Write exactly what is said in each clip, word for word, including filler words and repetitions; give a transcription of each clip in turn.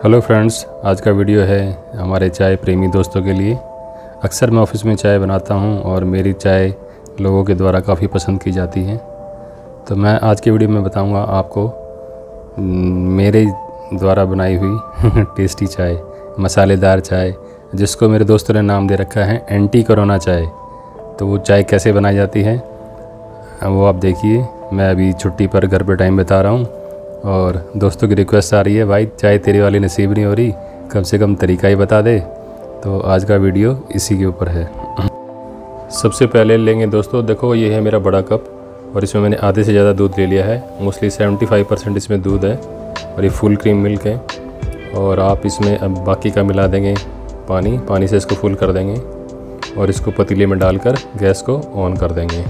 Hello friends, आज का video है हमारे चाय प्रेमी दोस्तों के लिए। अक्सर मैं ऑफिस में चाय बनाता हूं और मेरी चाय लोगों के द्वारा काफ़ी पसंद की जाती है। तो मैं आज की वीडियो में बताऊंगा आपको मेरे द्वारा बनाई हुई टेस्टी चाय, मसालेदार चाय, जिसको मेरे दोस्तों ने नाम दे रखा है एंटी कोरोना चाय। तो वो चाय कैसे बनाई जाती है वो आप देखिए। मैं अभी छुट्टी पर घर पे टाइम बिता रहा हूँ और दोस्तों की रिक्वेस्ट आ रही है, भाई चाय तेरी वाली नसीब नहीं हो रही, कम से कम तरीका ही बता दे। तो आज का वीडियो इसी के ऊपर है। सबसे पहले लेंगे दोस्तों, देखो ये है मेरा बड़ा कप और इसमें मैंने आधे से ज़्यादा दूध ले लिया है। मोस्टली पचहत्तर परसेंट इसमें दूध है और ये फुल क्रीम मिल्क है। और आप इसमें अब बाकी का मिला देंगे पानी। पानी से इसको फुल कर देंगे और इसको पतीले में डालकर गैस को ऑन कर देंगे।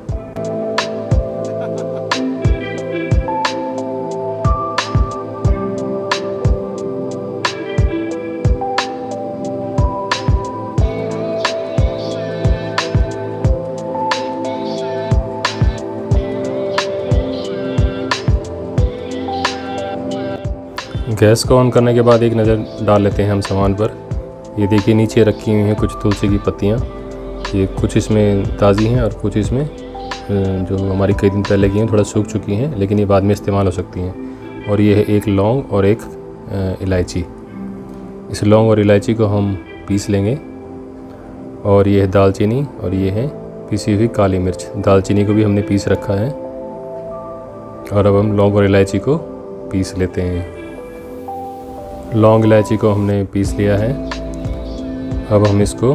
गैस को ऑन करने के बाद एक नज़र डाल लेते हैं हम सामान पर। ये देखिए नीचे रखी हुई हैं कुछ तुलसी की पत्तियाँ। ये कुछ इसमें ताज़ी हैं और कुछ इसमें जो हमारी कई दिन पहले की हैं थोड़ा सूख चुकी हैं, लेकिन ये बाद में इस्तेमाल हो सकती हैं। और ये है एक लौंग और एक इलायची। इस लौंग और इलायची को हम पीस लेंगे। और ये है दालचीनी और ये है पीसी हुई काली मिर्च। दालचीनी को भी हमने पीस रखा है और अब हम लौंग और इलायची को पीस लेते हैं। लौंग इलायची को हमने पीस लिया है। अब हम इसको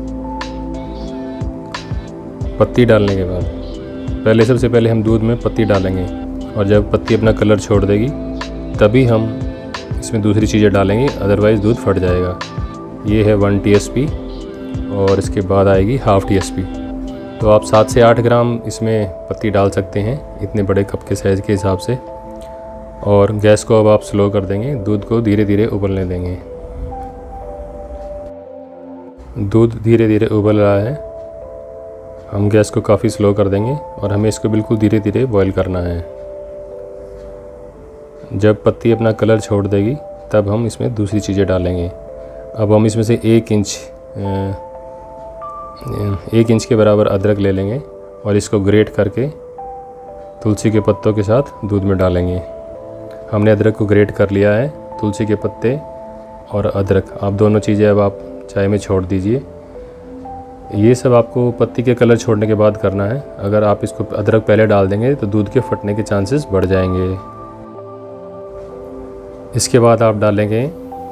पत्ती डालने के बाद, पहले सबसे पहले हम दूध में पत्ती डालेंगे और जब पत्ती अपना कलर छोड़ देगी तभी हम इसमें दूसरी चीज़ें डालेंगे, अदरवाइज़ दूध फट जाएगा। ये है वन टी एस पी और इसके बाद आएगी हाफ़ टी एस पी। तो आप सात से आठ ग्राम इसमें पत्ती डाल सकते हैं इतने बड़े कप के साइज़ के हिसाब से। और गैस को अब आप स्लो कर देंगे, दूध को धीरे धीरे उबलने देंगे। दूध धीरे धीरे उबल रहा है, हम गैस को काफ़ी स्लो कर देंगे और हमें इसको बिल्कुल धीरे धीरे बॉईल करना है। जब पत्ती अपना कलर छोड़ देगी तब हम इसमें दूसरी चीज़ें डालेंगे। अब हम इसमें से एक इंच एक इंच के बराबर अदरक ले लेंगे और इसको ग्रेट करके तुलसी के पत्तों के साथ दूध में डालेंगे। हमने अदरक को ग्रेट कर लिया है। तुलसी के पत्ते और अदरक, आप दोनों चीज़ें अब आप चाय में छोड़ दीजिए। ये सब आपको पत्ती के कलर छोड़ने के बाद करना है। अगर आप इसको अदरक पहले डाल देंगे तो दूध के फटने के चांसेस बढ़ जाएंगे। इसके बाद आप डालेंगे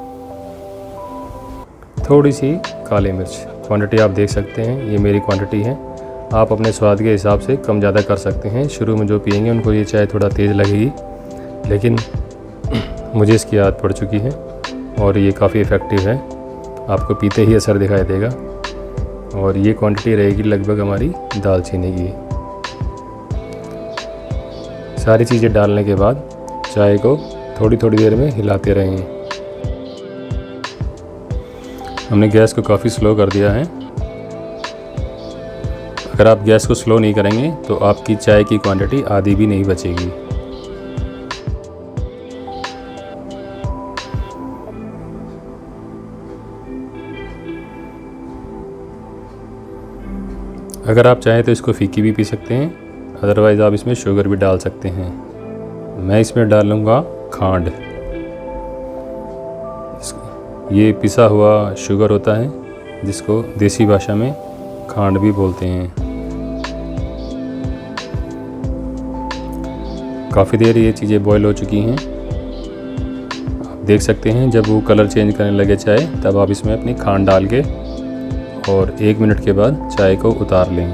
थोड़ी सी काली मिर्च। क्वांटिटी आप देख सकते हैं, ये मेरी क्वांटिटी है। आप अपने स्वाद के हिसाब से कम ज़्यादा कर सकते हैं। शुरू में जो पियेंगे उनको ये चाय थोड़ा तेज़ लगेगी, लेकिन मुझे इसकी आदत पड़ चुकी है और ये काफ़ी इफ़ेक्टिव है। आपको पीते ही असर दिखाई देगा। और ये क्वांटिटी रहेगी लगभग हमारी दालचीनी की। सारी चीज़ें डालने के बाद चाय को थोड़ी थोड़ी देर में हिलाते रहें। हमने गैस को काफ़ी स्लो कर दिया है। अगर आप गैस को स्लो नहीं करेंगे तो आपकी चाय की क्वांटिटी आधी भी नहीं बचेगी। अगर आप चाहें तो इसको फीकी भी पी सकते हैं, अदरवाइज़ आप इसमें शुगर भी डाल सकते हैं। मैं इसमें डालूँगा खांड। ये पिसा हुआ शुगर होता है जिसको देसी भाषा में खांड भी बोलते हैं। काफ़ी देर ये चीज़ें बॉईल हो चुकी हैं। आप देख सकते हैं जब वो कलर चेंज करने लगे चाय तब आप इसमें अपनी खांड डाल के और एक मिनट के बाद चाय को उतार लें।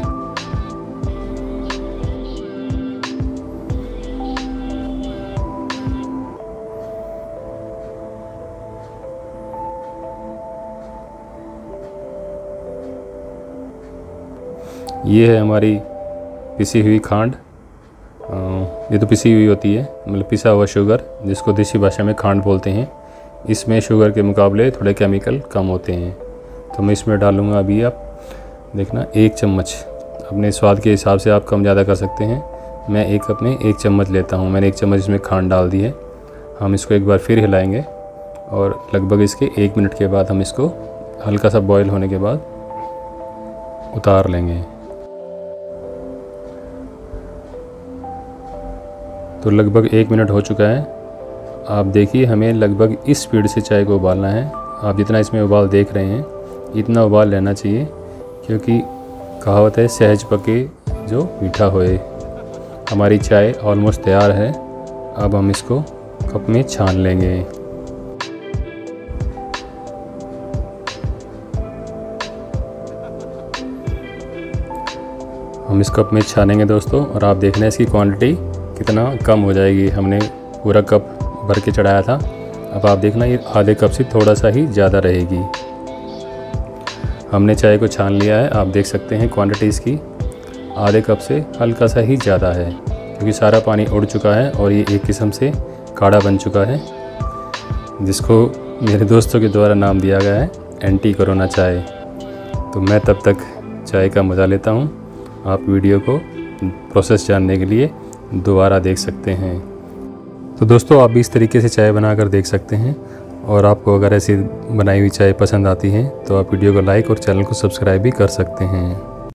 ये है हमारी पिसी हुई खांड। ये तो पिसी हुई होती है, मतलब पिसा हुआ शुगर, जिसको देसी भाषा में खांड बोलते हैं। इसमें शुगर के मुकाबले थोड़े केमिकल कम होते हैं। तो मैं इसमें डालूँगा अभी, आप देखना, एक चम्मच। अपने स्वाद के हिसाब से आप कम ज़्यादा कर सकते हैं। मैं एक कप में एक चम्मच लेता हूँ। मैंने एक चम्मच इसमें खांड डाल दी है। हम इसको एक बार फिर हिलाएंगे और लगभग इसके एक मिनट के बाद हम इसको हल्का सा बॉईल होने के बाद उतार लेंगे। तो लगभग एक मिनट हो चुका है। आप देखिए, हमें लगभग इस स्पीड से चाय को उबालना है। आप जितना इसमें उबाल देख रहे हैं इतना उबाल लेना चाहिए, क्योंकि कहावत है सहज पके जो मीठा होए। हमारी चाय ऑलमोस्ट तैयार है। अब हम इसको कप में छान लेंगे। हम इस कप में छानेंगे दोस्तों, और आप देख रहे हैं इसकी क्वांटिटी कितना कम हो जाएगी। हमने पूरा कप भर के चढ़ाया था, अब आप देखना ये आधे कप से थोड़ा सा ही ज़्यादा रहेगी। हमने चाय को छान लिया है। आप देख सकते हैं क्वांटिटी इसकी आधे कप से हल्का सा ही ज़्यादा है, क्योंकि सारा पानी उड़ चुका है और ये एक किस्म से काढ़ा बन चुका है, जिसको मेरे दोस्तों के द्वारा नाम दिया गया है एंटी कोरोना चाय। तो मैं तब तक चाय का मज़ा लेता हूँ। आप वीडियो को प्रोसेस जानने के लिए दोबारा देख सकते हैं। तो दोस्तों, आप भी इस तरीके से चाय बनाकर देख सकते हैं, और आपको अगर ऐसी बनाई हुई चाय पसंद आती है तो आप वीडियो को लाइक और चैनल को सब्सक्राइब भी कर सकते हैं।